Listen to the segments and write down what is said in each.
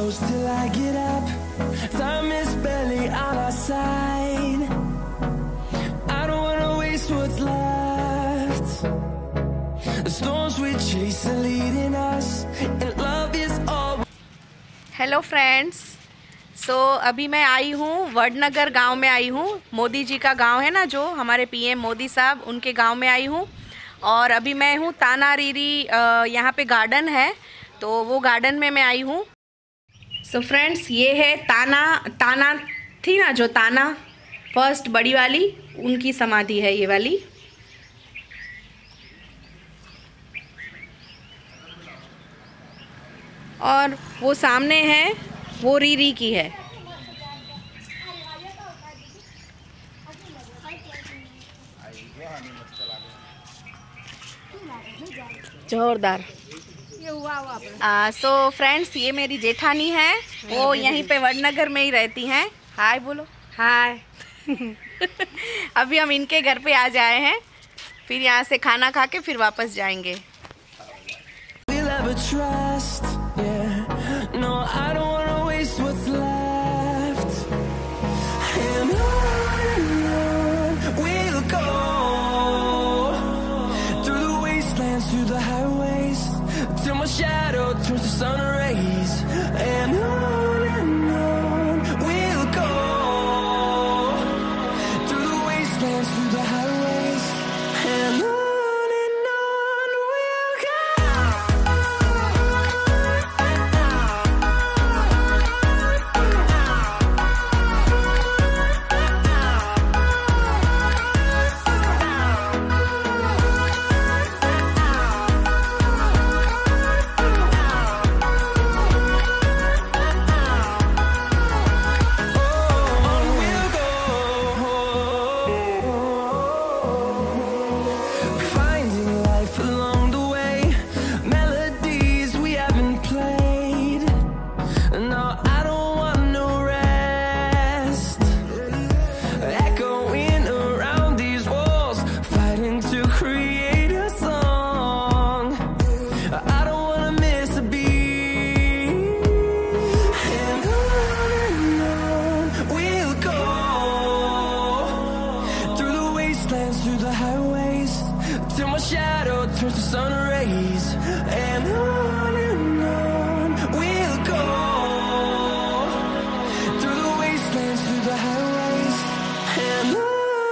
close till I get up. Time is barely on our side. I don't wanna waste what's left. The storms we chase are leading us, and love is all. Hello friends, अभी मैं आई हूँ वडनगर गांव में आई हूँ। मोदी जी का गांव है ना, जो हमारे पीएम मोदी साहब, उनके गांव में आई हूँ। और अभी मैं हूँ ताना रीरी, यहाँ पे गार्डन है, तो वो गार्डन में मैं आई हूँ। फ्रेंड्स, ये है ताना थी ना, जो ताना फर्स्ट बड़ी वाली, उनकी समाधि है ये वाली। और वो सामने है, वो रीरी की है। जोरदार। फ्रेंड्स, ये मेरी जेठानी है, वो यहीं पे वडनगर में ही रहती हैं। हाय बोलो। हाय। अभी हम इनके घर पे आ जाए हैं, फिर यहाँ से खाना खा के फिर वापस जाएंगे। No, I don't wanna waste what's left. And on we'll go, through the wastelands, through the highways, till my shadow turns to sun rays. And on we'll go, through the wastelands, through the highways, and on. Through the highways, till my shadow turns to sun rays, and on we'll go, through the wastelands, through the highways, and on we'll go.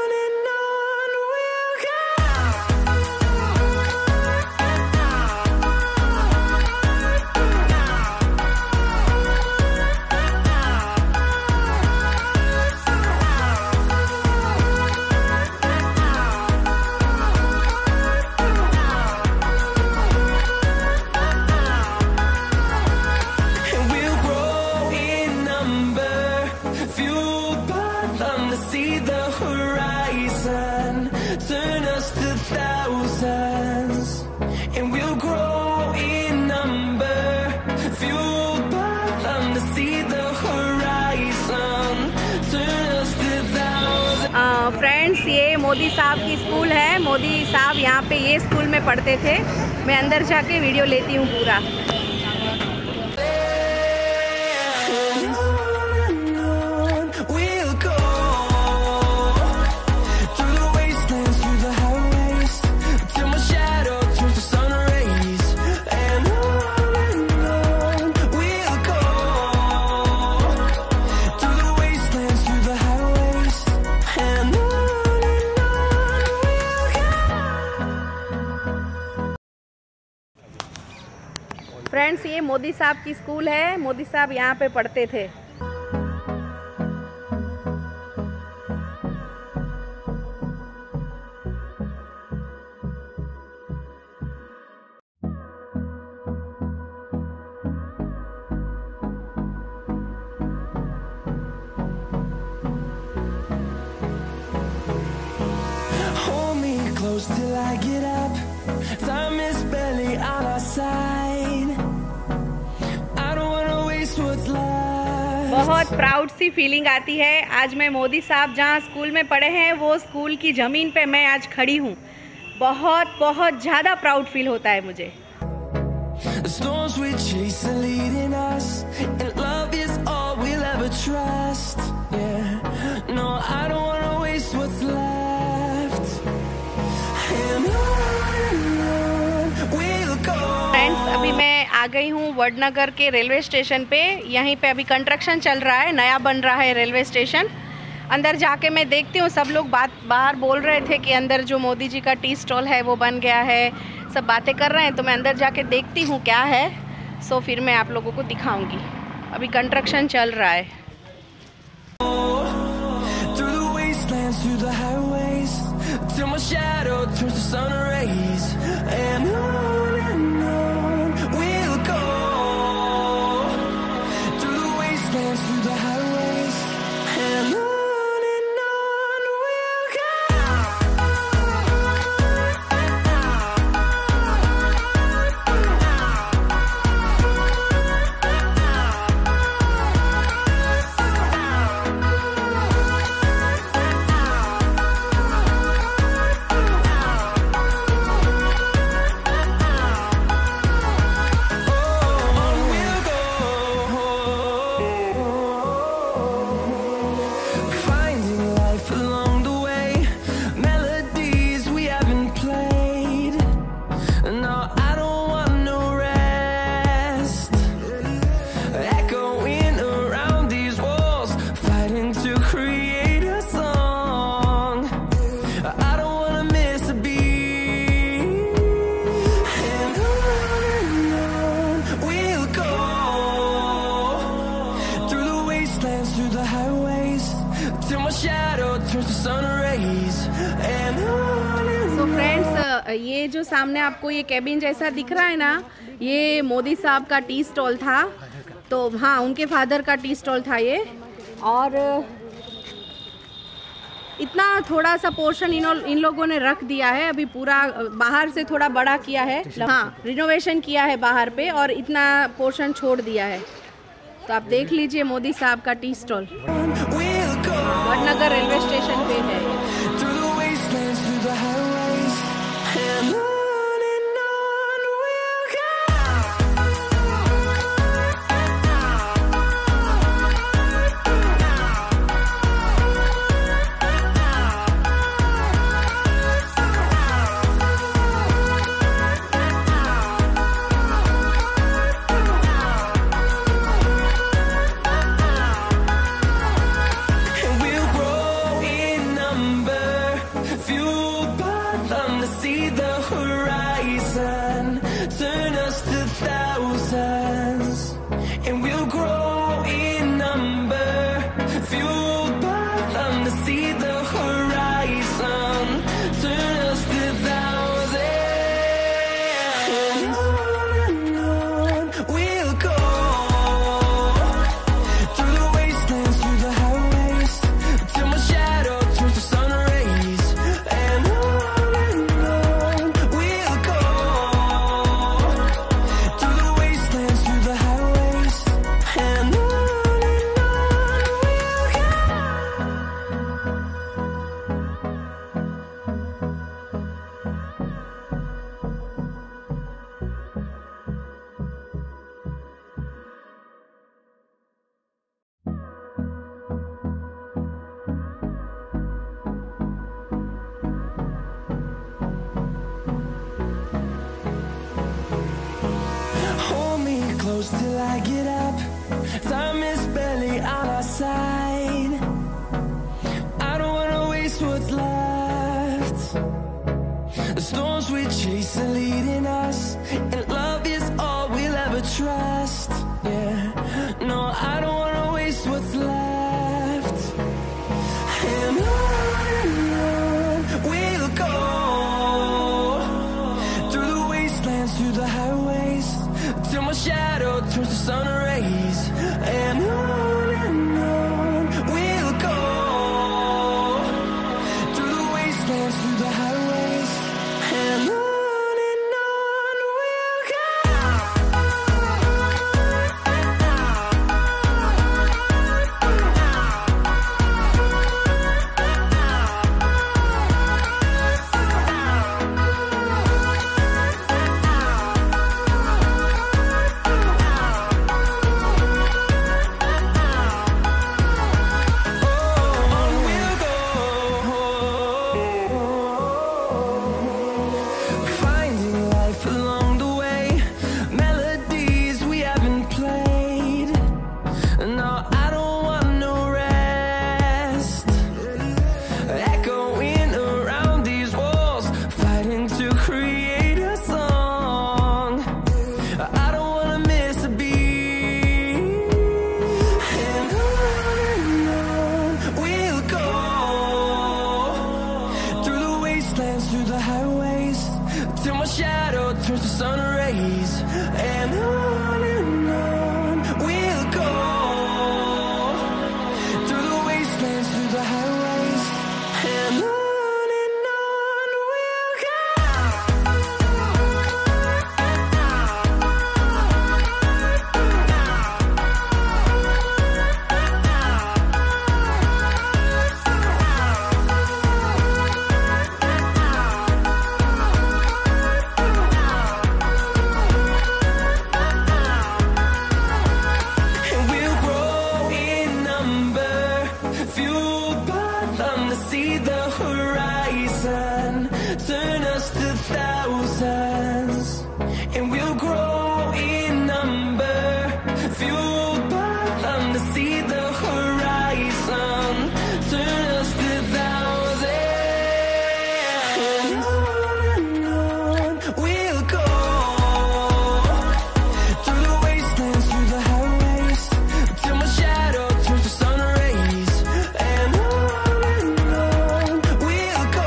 See the horizon, turn us to thousands, and we'll grow in number, fueled by them to see the horizon, turn us to thousands. Friends, ये मोदी साहब की school है। मोदी साहब यहाँ पे ये school में पढ़ते थे। मैं अंदर जाके वीडियो लेती हूँ पूरा। फ्रेंड्स, ये मोदी साहब की स्कूल है। मोदी साहब यहाँ पे पढ़ते थे। Hold me close till I get up. Time is barely on our side. I don't wanna waste what's left. बहुत प्राउड सी फीलिंग आती है। आज मैं मोदी साहब जहाँ स्कूल में पढ़े हैं, वो स्कूल की ज़मीन पे मैं आज खड़ी हूँ। बहुत बहुत ज़्यादा प्राउड फील होता है मुझे। The storms we chase are leading us, and trust. Yeah, no, I don't wanna waste what's left. And on we'll go. Friends, अभी मैं आ गई हूँ वडनगर के रेलवे स्टेशन पे। यहीं पे अभी कंस्ट्रक्शन चल रहा है, नया बन रहा है रेलवे स्टेशन। अंदर जाके मैं देखती हूँ, सब लोग बाहर बोल रहे थे कि अंदर जो मोदी जी का टी स्टॉल है वो बन गया है, सब बातें कर रहे हैं। तो मैं अंदर जाके देखती हूँ क्या है, सो फिर मैं आप लोगों को दिखाऊंगी। अभी कंस्ट्रक्शन चल रहा है। तो फ्रेंड्स, ये जो सामने आपको ये कैबिन जैसा दिख रहा है ना, ये मोदी साहब का टी स्टॉल था। तो हाँ, उनके फादर का टी स्टॉल था ये। और इतना थोड़ा सा पोर्शन इन लोगों ने रख दिया है। अभी पूरा बाहर से थोड़ा बड़ा किया है, हाँ, रिनोवेशन किया है बाहर पे, और इतना पोर्शन छोड़ दिया है। तो आप देख लीजिए मोदी साहब का tea stall Vadnagar railway station पे है। Till I get up, time is barely on our side. I don't wanna waste what's left. The storms we chase are leading us, and love is all we'll ever trust. Yeah, no, I don't wanna waste what's left. And on we'll go, through the wastelands, through the highways, till my shadow turns to sun rays. And on we'll go, through the wastelands, through the highways. And on we'll go. sun rays, and on we'll go, through the wastelands, through the highways, and on we'll go. And we'll grow in number, fueled by them to see the horizon, turn us to thousands. And we'll grow in number, fueled by them to see the horizon, turn us to thousands. And on we'll go, through the wastelands, through the highways, till my shadow turns to sun rays, and on we'll go,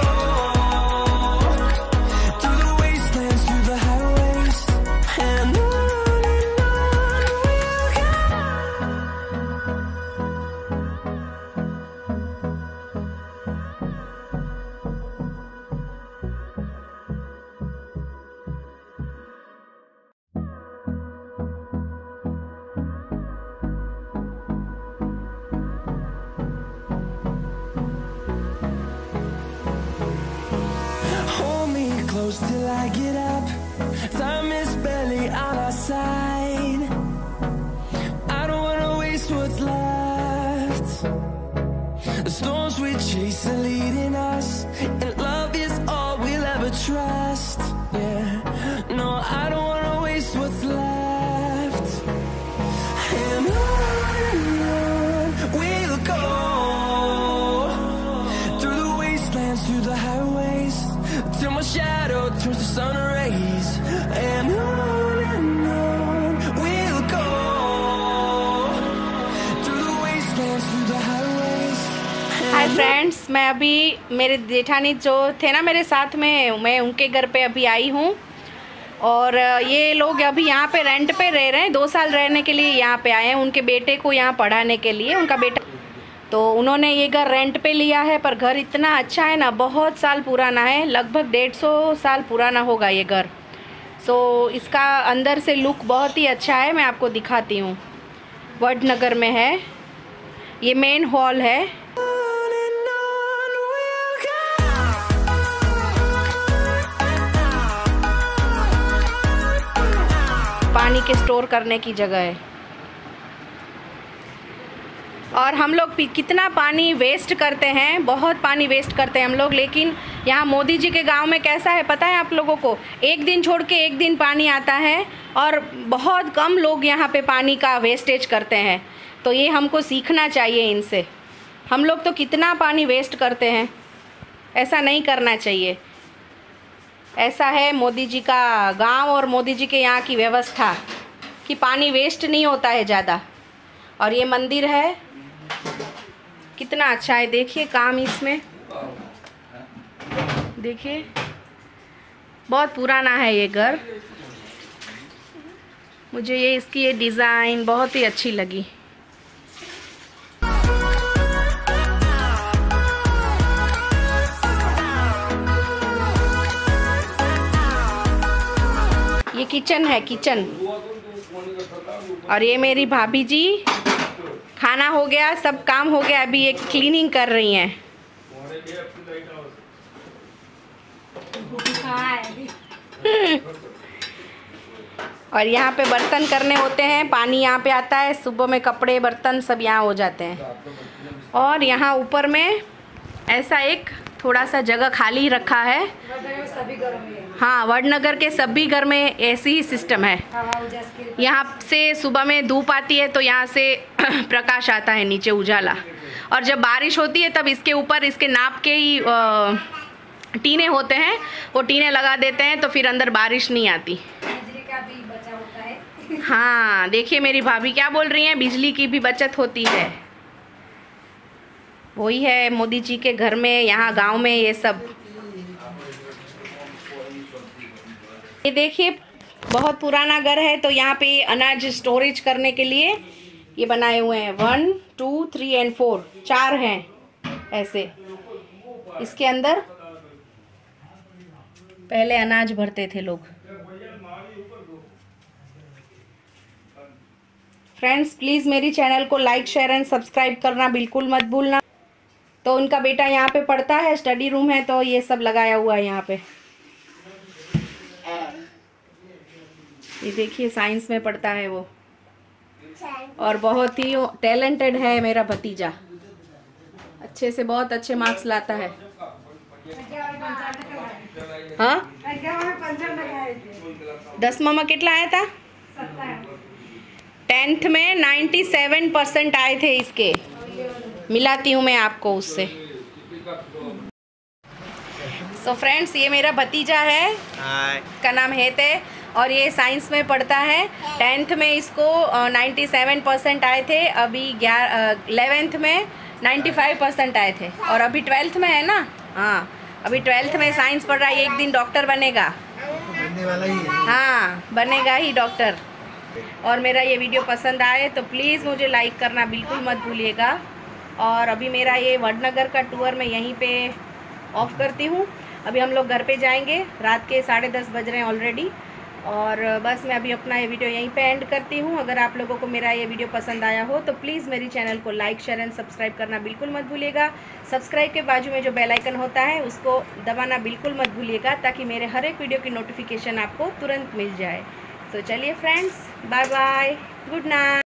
through the wastelands, through the highways, and on we'll go. Hold me close till I get up. Time is barely on our side. I don't wanna waste what's left. The storms we chase are leading us, and love is all we'll ever trust. Yeah, no, I don't wanna waste what's left. And on we'll go, through the wastelands, through the highways, till my shadow turns to sun rays, and on we'll go, through the wastelands, through the highways. Hi friends, मैं अभी मेरे जेठानी जो थे ना मेरे साथ में, मैं उनके घर पे अभी आई हूँ। और ये लोग अभी यहाँ पे रेंट पे रह रहे हैं, 2 साल रहने के लिए यहाँ पे आए हैं। उनके बेटे को यहाँ पढ़ाने के लिए, उनका बेटा, तो उन्होंने ये घर रेंट पे लिया है। पर घर इतना अच्छा है ना, बहुत साल पुराना है, लगभग 150 साल पुराना होगा ये घर। सो इसका अंदर से लुक बहुत ही अच्छा है, मैं आपको दिखाती हूँ। वडनगर में है, ये मेन हॉल है। पानी के स्टोर करने की जगह है। और हम लोग कितना पानी वेस्ट करते हैं, बहुत पानी वेस्ट करते हैं हम लोग। लेकिन यहाँ मोदी जी के गांव में कैसा है पता है आप लोगों को? एक दिन छोड़ के एक दिन पानी आता है, और बहुत कम लोग यहाँ पे पानी का वेस्टेज करते हैं। तो ये हमको सीखना चाहिए इनसे। हम लोग तो कितना पानी वेस्ट करते हैं, ऐसा नहीं करना चाहिए। ऐसा है मोदी जी का गांव और मोदी जी के यहाँ की व्यवस्था कि पानी वेस्ट नहीं होता है ज़्यादा। और ये मंदिर है, कितना अच्छा है, देखिए काम इसमें, देखिए बहुत पुराना है ये घर। मुझे ये इसकी ये डिज़ाइन बहुत ही अच्छी लगी। ये किचन है, किचन। और ये मेरी भाभी जी, खाना हो गया, सब काम हो गया, अभी ये क्लीनिंग कर रही हैं। और यहाँ पे बर्तन करने होते हैं, पानी यहाँ पे आता है, सुबह में कपड़े बर्तन सब यहाँ हो जाते हैं। और यहाँ ऊपर में ऐसा एक थोड़ा सा जगह खाली रखा है। हाँ, वडनगर के सभी घर में ऐसी ही सिस्टम है। यहाँ से सुबह में धूप आती है तो यहाँ से प्रकाश आता है, नीचे उजाला। और जब बारिश होती है तब इसके ऊपर इसके नाप के ही टीने होते हैं, वो टीने लगा देते हैं, तो फिर अंदर बारिश नहीं आती। बिजली का भी बचत होता है। हाँ, देखिए मेरी भाभी क्या बोल रही हैं, बिजली की भी बचत होती है। वही है मोदी जी के घर में, यहाँ गांव में ये सब। ये देखिए बहुत पुराना घर है, तो यहाँ पे अनाज स्टोरेज करने के लिए ये बनाए हुए हैं। 1 2 3 एंड 4, 4 हैं ऐसे। इसके अंदर पहले अनाज भरते थे लोग। फ्रेंड्स प्लीज़ मेरी चैनल को लाइक शेयर एंड सब्सक्राइब करना बिल्कुल मत भूलना। तो उनका बेटा यहाँ पे पढ़ता है, स्टडी रूम है, तो ये सब लगाया हुआ है यहाँ पे। ये देखिए साइंस में पढ़ता है वो, और बहुत ही टैलेंटेड है मेरा भतीजा। अच्छे से बहुत अच्छे मार्क्स लाता है। हाँ 10मा में कितना आया था? 10th में 97% आए थे इसके। मिलाती हूँ मैं आपको उससे। सो फ्रेंड्स ये मेरा भतीजा है, इसका नाम हेते, और ये साइंस में पढ़ता है। 10th में इसको 97% आए थे। अभी 11th में 95% आए थे, और अभी 12th में है ना। हाँ अभी 12th में साइंस पढ़ रहा है। एक दिन डॉक्टर बनेगा, बनने वाला ही है। हाँ बनेगा ही डॉक्टर। और मेरा ये वीडियो पसंद आए तो प्लीज़ मुझे लाइक करना बिल्कुल मत भूलिएगा। और अभी मेरा ये वडनगर का टूर मैं यहीं पे ऑफ करती हूँ। अभी हम लोग घर पे जाएंगे, रात के 10:30 बज रहे हैं ऑलरेडी। और बस मैं अभी अपना ये वीडियो यहीं पे एंड करती हूँ। अगर आप लोगों को मेरा ये वीडियो पसंद आया हो तो प्लीज़ मेरी चैनल को लाइक शेयर एंड सब्सक्राइब करना बिल्कुल मत भूलिएगा। सब्सक्राइब के बाजू में जो बेल आइकन होता है उसको दबाना बिल्कुल मत भूलिएगा, ताकि मेरे हर एक वीडियो की नोटिफिकेशन आपको तुरंत मिल जाए। तो चलिए friends, bye bye, good night.